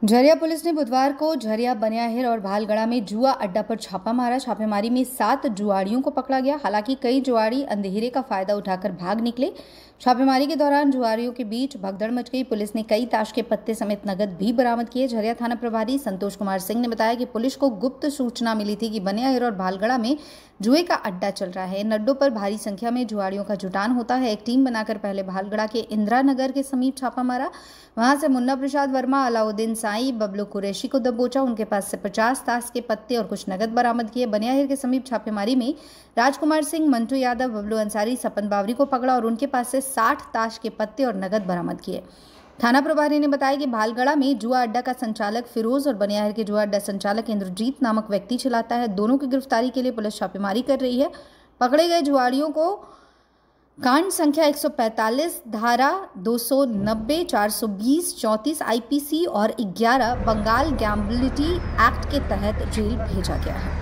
Jharia police ने बुधवार को झरिया, बनियाहिर और भालगढ़ा में जुआ अड्डा पर छापा मारा। छापेमारी में 7 जुआड़ियों को पकड़ा गया। हालांकि कई जुआड़ी अंधेरे का फायदा उठाकर भाग निकले। छापेमारी के दौरान जुआरियों के बीच भगदड़ मच गई। पुलिस ने कई ताश के पत्ते समेत नगद भी बरामद किए। झरिया थाना प्रभारी संतोष कुमार सिंह ने बताया कि पुलिस को गुप्त सूचना मिली थी कि बनियाहिर और भालगढ़ा में जुए का अड्डा चल रहा है। इन अड्डों पर भारी संख्या में जुआड़ियों का जुटान होता है। एक टीम बनाकर पहले भालगढ़ा के इंदिरा नगर के समीप छापा मारा। वहां से मुन्ना प्रसाद वर्मा, अलाउद्दीन साई, बबलू कुरैशी को दबोचा। उनके पास से 50 ताश के पत्ते और कुछ नगद बरामद किए। बनियाहिर के समीप छापेमारी में राजकुमार सिंह, मंटू यादव, बबलू अंसारी, सपन बावरी को पकड़ा और उनके पास से 60 ताश के पत्ते और नगद बरामद किए। थाना प्रभारी ने बताया कि भालगढ़ा में जुआ अड्डा का संचालक फिरोज और बनियाहिर के जुआ अड्डा संचालक इंद्रजीत नामक व्यक्ति चलाता है। दोनों की गिरफ्तारी के लिए पुलिस छापेमारी कर रही है। पकड़े गए जुआड़ियों को कांड संख्या 145, धारा 290, 420, 34 आईपीसी और 11 बंगाल गैम्बलिटी एक्ट के तहत जेल भेजा गया है।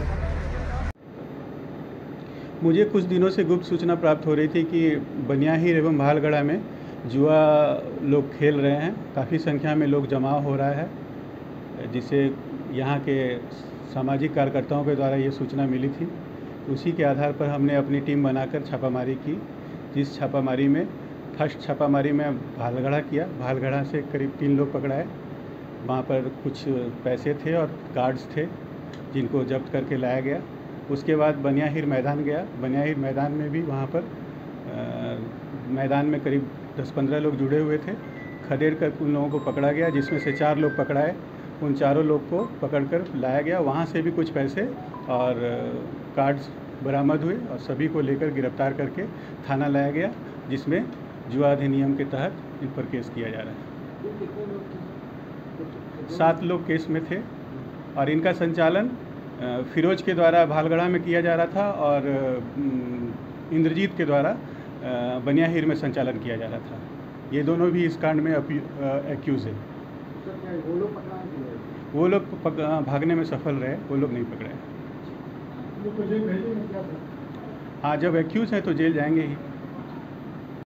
मुझे कुछ दिनों से गुप्त सूचना प्राप्त हो रही थी कि बनियाहिर एवं भालगढ़ा में जुआ लोग खेल रहे हैं। काफ़ी संख्या में लोग जमा हो रहा है, जिसे यहाँ के सामाजिक कार्यकर्ताओं के द्वारा ये सूचना मिली थी। उसी के आधार पर हमने अपनी टीम बनाकर छापामारी की। जिस छापामारी में फर्स्ट छापामारी में भालगढ़ा किया। भालगढ़ा से करीब 3 लोग पकड़ाए। वहाँ पर कुछ पैसे थे और कार्ड्स थे जिनको जब्त करके लाया गया। उसके बाद बनियाहिर मैदान गया। बनियाहिर मैदान में भी वहाँ पर मैदान में करीब 10-15 लोग जुड़े हुए थे। खदेड़ कर उन लोगों को पकड़ा गया, जिसमें से 4 लोग पकड़ाए। उन चारों लोग को पकड़कर लाया गया। वहाँ से भी कुछ पैसे और कार्ड्स बरामद हुए और सभी को लेकर गिरफ्तार करके थाना लाया गया, जिसमें जुआ अधिनियम के तहत इन पर केस किया जा रहा है। 7 लोग केस में थे और इनका संचालन फिरोज के द्वारा भालगढ़ा में किया जा रहा था और इंद्रजीत के द्वारा बनियाहिर में संचालन किया जा रहा था। ये दोनों भी इस कांड में एक्यूज है। वो लोग भागने में सफल रहे, वो लोग नहीं पकड़े। हाँ, जब एक्यूज हैं तो जेल जाएंगे ही।